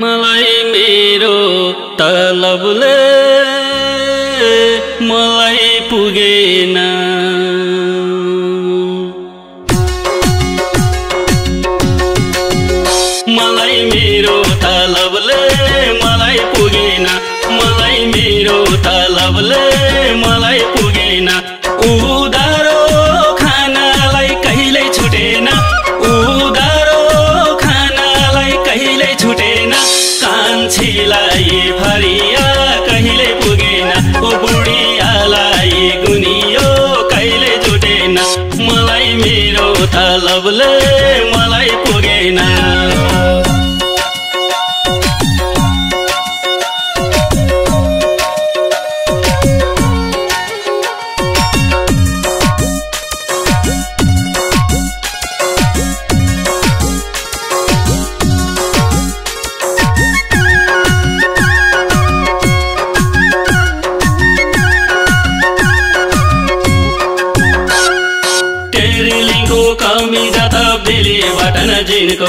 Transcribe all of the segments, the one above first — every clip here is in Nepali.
मलाई मेरो तलबले मलाई पुगेन। मलाई मेरो तलबले मलाई पुगेन। मलाई मेरो तलबले मलाई पुगेन। उधारो खानालाई कहिल्यै छुटेन। उधारो खानालाई कहिल्यै छुटेन। कान्छीलाई फरिया कहिल्यै पुगेन। ओ बुढियालाई गुनियो कहिल्यै जुटेन। मलाई मेरो तलबले मलाई पुगेन। कमी जात बेलीबाट नजिनको।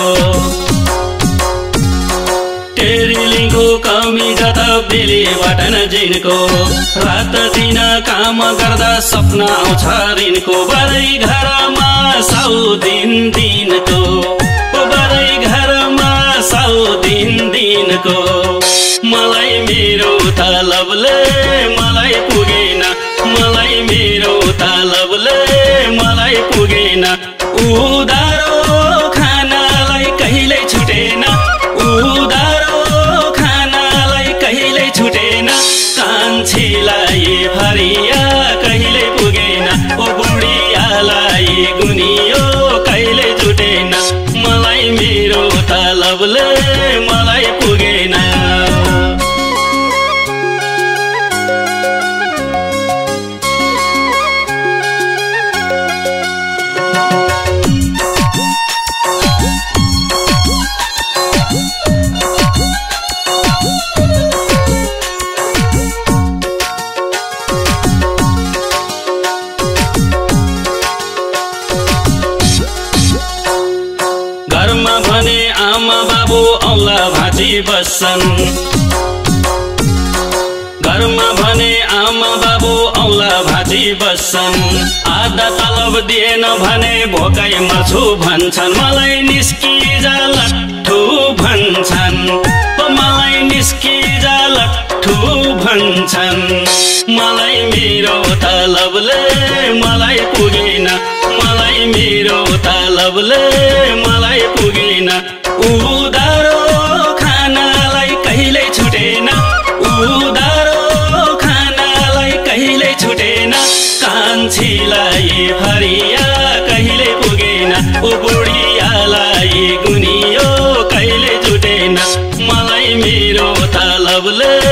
टेरिलिङको कमी जात बेलीबाट नजिनको। रात दिन काम गर्दा सपना आउँछ ऋणको। बरै घरमा साउ दिन दिनको। बरै घरमा साउ दिन दिनको। मलाई मेरो तलबले मलाई पुगेन। मलाई मेरो तलबले मलाई पुगेन। उधारो खानालाई कहिल्यै छुटेन। उधारो खानालाई कहिल्यै छुटेन। कान्छीलाई फरिया कहिल्यै पुगेन। ओ बुढियालाई गुनियो कहिल्यै जुटेन। मलाई मेरो तलबले मलाई पुगेन। घरमा भने आमा बाबु औला भाँची बस्छन्। घरमा भने आमा बाबु औला भाँची बस्छन्। आधा तलब दिएन भने भोकै मर्छु भन्छन्। मलाई निस्किजा लट्ठु भन्छन्। मलाई निस्किजा लट्ठु भन्छन्। मलाई मेरो तलबले मलाई पुगेन। मलाई मेरो तलबले मलाई पुगेन। उधारो खानालाई कहिल्यै छुटेन। उधारो खानालाई कहिल्यै छुटेन। कान्छीलाई फरिया कहिल्यै पुगेन। ओ बुढियालाई गुनियो कहिल्यै जुटेन। मलाई मेरो तलबले